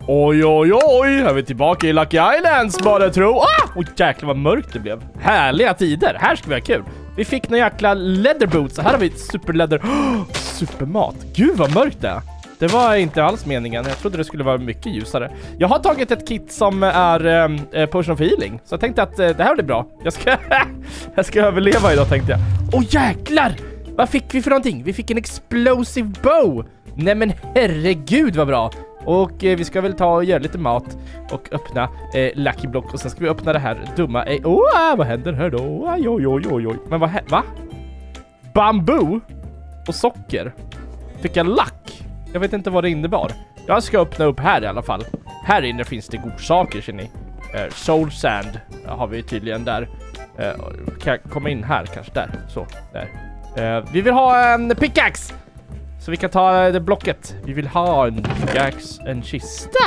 Oj, oj, oj. Här är vi tillbaka i Lucky Islands, bara tro. Oj, jäklar vad mörkt det blev. Härliga tider. Här ska vi ha kul. Vi fick några jäkla leather boots. Så här har vi superleather. Supermat. Gud vad mörkt det är. Det var inte alls meningen. Jag trodde det skulle vara mycket ljusare. Jag har tagit ett kit som är potion of healing. Så jag tänkte att det här blir bra. Jag ska överleva idag, tänkte jag. Åh jäklar! Vad fick vi för någonting? Vi fick en explosive bow. Nej men herregud vad bra. Och vi ska väl ta och göra lite mat och öppna Lucky Block. Och sen ska vi öppna det här dumma. Vad händer här då? Oj. Men va? Bambu och socker. Fick jag lack? Jag vet inte vad det innebar. Jag ska öppna upp här i alla fall. Här inne finns det godsaker, ser ni. Soul sand har vi tydligen där. Kan jag komma in här kanske? Där, så, där. Vi vill ha en pickaxe. Så vi kan ta det blocket. Vi vill ha en pickaxe, en kista.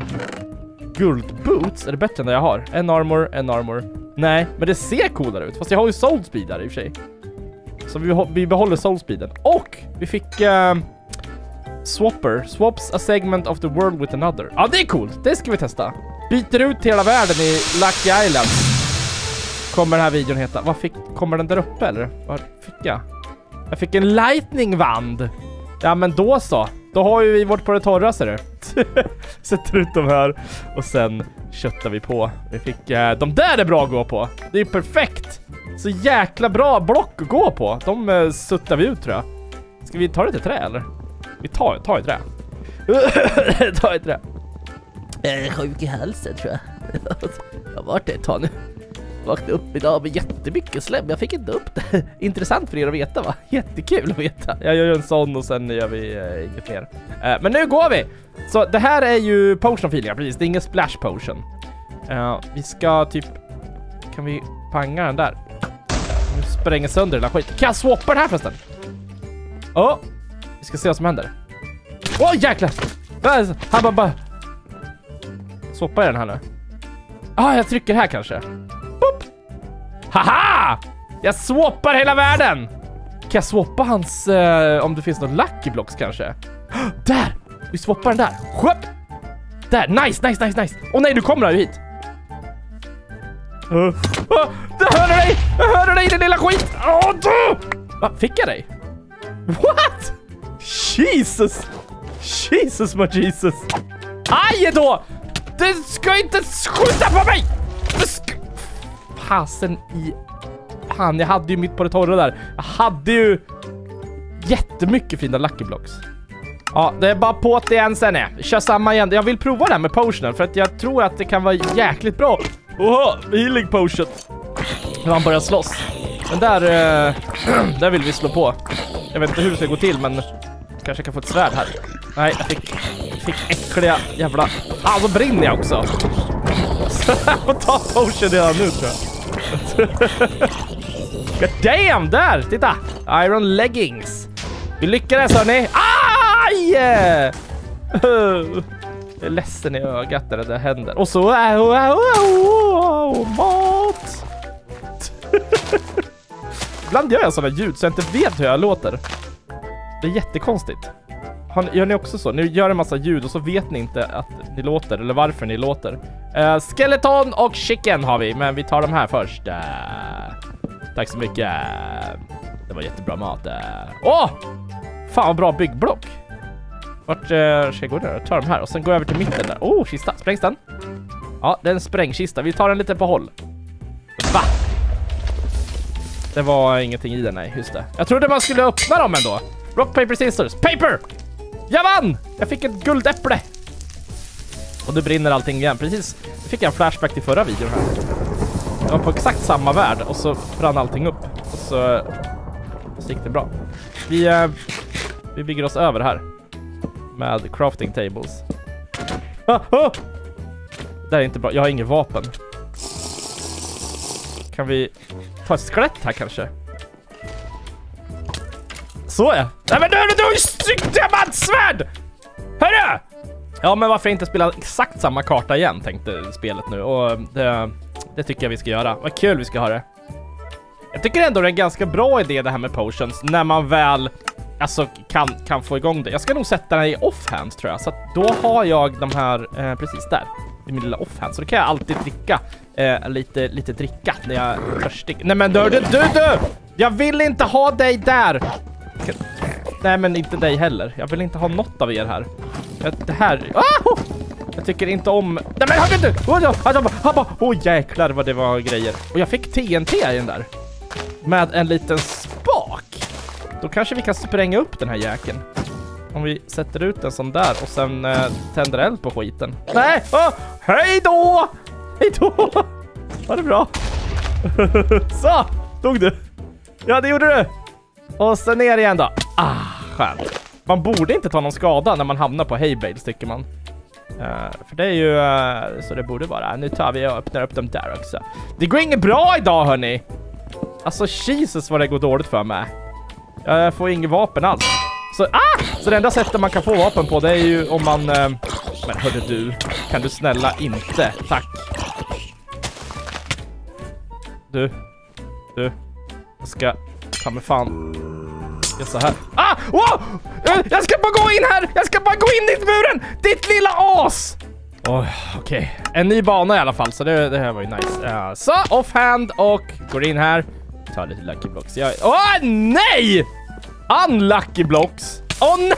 Guldboots, är det bättre än det jag har? En armor. Nej, men det ser coolare ut. Fast jag har ju soul speed där i och för sig. Så vi behåller soul speeden. Och vi fick swapper. Swaps a segment of the world with another. Ja, det är coolt. Det ska vi testa. Byter ut hela världen i Lucky Island. Kommer den här videon heta. Kommer den där uppe eller? Vad fick jag? Jag fick en lightning wand. Ja, men då så. Då har ju vi vårt på det torra, ser du. Sätter ut de här. Och sen köttar vi på. Vi fick... de där är bra att gå på. Det är ju perfekt. Så jäkla bra block att gå på. De suttar vi ut, tror jag. Ska vi ta det till trä, eller? Vi tar ett trä. Ta ett trä. Jag är sjuk i halsen, tror jag. Jag har varit ett tag nu. Vaknade upp idag med jättemycket slem. Jag fick inte upp det. Intressant för er att veta, va? Jättekul att veta. Jag gör en sån och sen gör vi inget mer. Men nu går vi! Så det här är ju potion feeling, precis. Det är ingen splash potion. Vi ska typ... Kan vi panga den där? Nu spränger sönder den här skit. Kan jag swappa den här förresten? Vi ska se vad som händer. Jäklar! Han bara... Swappar jag den här nu? Jag trycker här kanske. Boop. Haha! Jag swappar hela världen! Kan jag swappa hans... om det finns något lucky blocks kanske? Där! Vi swappar den där. Sköp! Där, nice! Åh nej, du kommer här hit. Jag hörde dig, din lilla skit! Fick jag dig? What? Jesus! Jesus! Aj då! Du ska inte skjuta på mig! Fasen i... Fan, jag hade ju mitt på det torra där. Jag hade ju jättemycket fina lucky blocks. Ja, det är bara på det igen sen. Kör samma igen. Jag vill prova det här med potionen för att jag tror att det kan vara jäkligt bra. Healing potion. När man börjar slåss. Men där vill vi slå på. Jag vet inte hur det ska gå till, men kanske kan få ett svärd här. Nej, jag fick äckliga jävla... så brinner jag också. Jag får ta potion redan nu, tror jag. God damn, där! Titta! Iron leggings. Vi lyckades, hörni. Aj! Jag är ledsen i ögat när det händer. Och så... mat! Ibland gör jag sådana ljud så jag inte vet hur jag låter. Det är jättekonstigt. Gör ni också så? Ni gör en massa ljud och så vet ni inte att ni låter eller varför ni låter. Skeleton och chicken har vi, men vi tar de här först. Tack så mycket. Det var jättebra mat. Fan vad bra byggblock. Vart ska jag gå där? Jag tar de här och sen går jag över till mitten där. Kista. Sprängs den? Ja, det är en sprängkista. Vi tar den lite på håll. Va? Det var ingenting i den, nej, just det. Jag trodde man skulle öppna dem ändå. Rock, paper, scissors. Paper! Jag vann! Jag fick ett guldäpple. Och nu brinner allting igen. Precis. Nu fick jag en flashback till förra videon här. Det var på exakt samma värld och så brann allting upp. Och så gick det bra. Vi bygger oss över här. Med crafting tables. Det är inte bra. Jag har ingen vapen. Kan vi ta ett skelett här kanske? Så ja. Nej men du har ju strykt diamantsvärd! Hörru! Ja, men varför inte spela exakt samma karta igen, tänkte spelet nu. Och det tycker jag vi ska göra. Vad kul vi ska ha det. Jag tycker ändå det är en ganska bra idé det här med potions när man väl alltså kan få igång det. Jag ska nog sätta den i offhand tror jag. Så att då har jag de här precis där. I min lilla offhand. Så då kan jag alltid dricka lite dricka när jag är törstig. Nej men du! Jag vill inte ha dig där! Nej men inte dig heller. Jag vill inte ha något av er här. Det här... Jag tycker inte om... Nej men hör inte! Åh jäklar vad det var grejer. Och jag fick TNT i den där. Med en liten spak. Då kanske vi kan spränga upp den här jäkeln. Om vi sätter ut en sån där och sen tänder eld på skiten. Nej! Hej då! Hej då! Var det bra? Så! Tog du? Ja, det gjorde du! Och sen ner igen då. Skönt. Man borde inte ta någon skada när man hamnar på hay bales, tycker man. För det är ju så det borde vara. Nu tar vi och öppnar upp dem där också. Det går inget bra idag, hörni. Alltså, Jesus vad det går dåligt för mig. Jag får inget vapen alls. Så det enda sättet man kan få vapen på, det är ju om man... Men hörde du, kan du snälla inte? Tack. Du. Jag ska... Kan med fan... Jag så här. Wow! Jag ska bara gå in här! Jag ska bara gå in i muren! Ditt lilla as! Okej. En ny bana i alla fall, så det här var ju nice. Så, offhand och går in här. Ta lite lucky blocks. Nej! Unlucky blocks. Nej!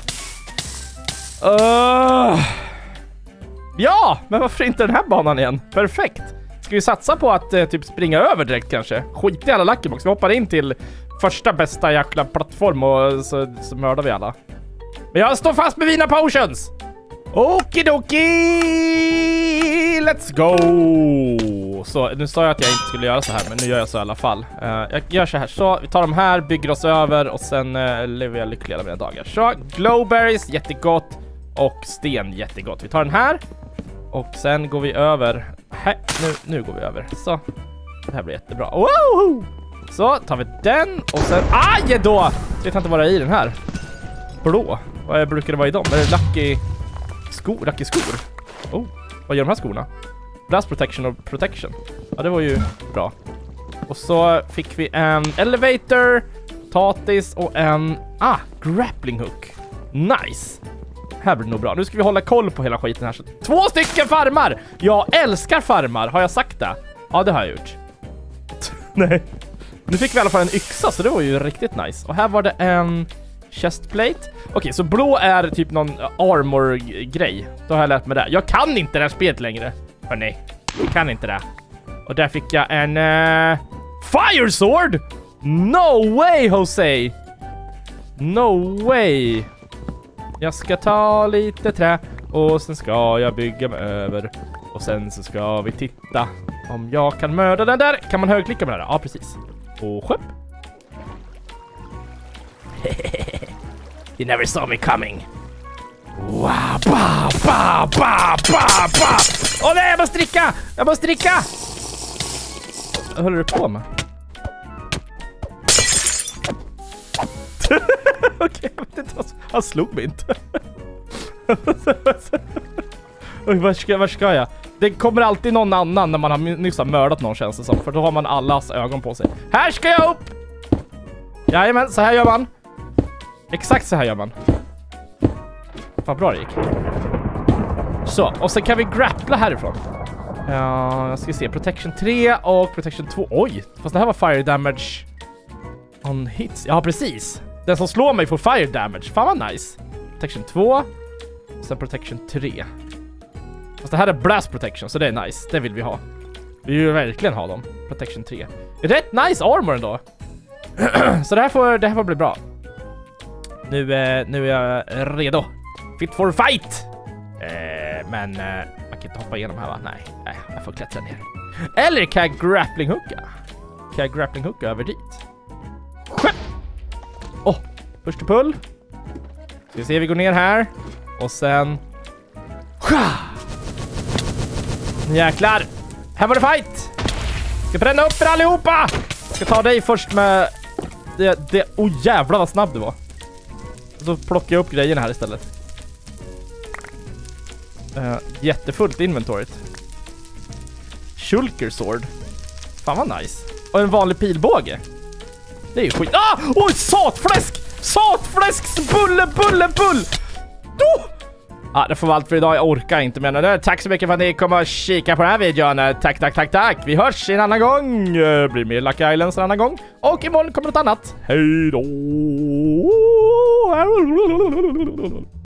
Ja, men varför inte den här banan igen? Perfekt. Ska vi satsa på att typ springa över direkt kanske? Skit i alla lucky blocks. Vi hoppar in till första bästa jäkla plattform och så mördar vi alla. Men jag står fast med mina potions. Okidoki! Let's go! Så nu sa jag att jag inte skulle göra så här, men nu gör jag så i alla fall. Jag gör så här. Så vi tar de här, bygger oss över och sen lever jag lyckliga mina dagar. Så glowberries, jättegott. Och sten, jättegott. Vi tar den här. Och sen går vi över. Nu går vi över. Så, det här blir jättebra. Wow! Så tar vi den och sen... Aj då! Jag vet inte vad det är i den här. Blå. Vad brukar det vara i dem? Är det lucky skor? Vad gör de här skorna? Blast protection och protection. Ja, det var ju bra. Och så fick vi en elevator, tatis och en grappling hook. Nice. Här blir det nog bra. Nu ska vi hålla koll på hela skiten här. 2 stycken farmar! Jag älskar farmar. Har jag sagt det? Ja, det har jag gjort. Nej. Nu fick vi i alla fall en yxa, så det var ju riktigt nice. Och här var det en chestplate. Okej, så blå är typ någon armor-grej. Då har jag lärt mig det. Jag kan inte det här spelet längre. Hörrni, jag kan inte det. Och där fick jag en fire sword! No way, Jose! No way! Jag ska ta lite trä och sen ska jag bygga mig över. Och sen så ska vi titta om jag kan mörda den där. Kan man högklicka med det där? Ja, precis. Och sköp. You never saw me coming. Wow, ba. Åh nej, jag måste dricka! Vad håller du på med? Okej, jag vet inte. Han slog mig inte. Oj, var ska jag? Det kommer alltid någon annan när man har nyss har mördat någon, känns det som. För då har man allas ögon på sig. Här ska jag upp! Jajamän, så här gör man. Exakt så här gör man. Vad bra det gick. Så, och sen kan vi grappla härifrån. Jag ska se, protection 3 och protection 2. Oj, fast det här var fire damage on hits. Ja, precis. Den som slår mig får fire damage. Fan vad nice. Protection 2 och sen protection 3. Fast det här är blast protection, så det är nice. Det vill vi ha. Vi vill ju verkligen ha dem. Protection 3. Rätt nice armor ändå. Så det här får bli bra. Nu är jag redo. Fit for fight! Men man kan inte hoppa igenom här, va? Nej, jag får klättra ner. Eller kan jag grappling hooka? Kan jag grappling hooka över dit? Första pull. Ska vi se, vi går ner här. Och sen... Jäklar! Här var det fight! Ska bränna upp er allihopa! Ska ta dig först med... jävlar vad snabb du var. Så plockar jag upp grejerna här istället. Jättefullt inventoriet. Shulker sword. Fan vad nice. Och en vanlig pilbåge. Det är ju skit. Oj, satfläsk! Satfläsksbulle, bulle, bull! Ja, det får vara allt för idag. Jag orkar inte mer nu. Tack så mycket för att ni kom och kika på den här videon. Tack. Vi hörs en annan gång. Blir mer Lucky Islands en annan gång. Och imorgon kommer något annat. Hej då!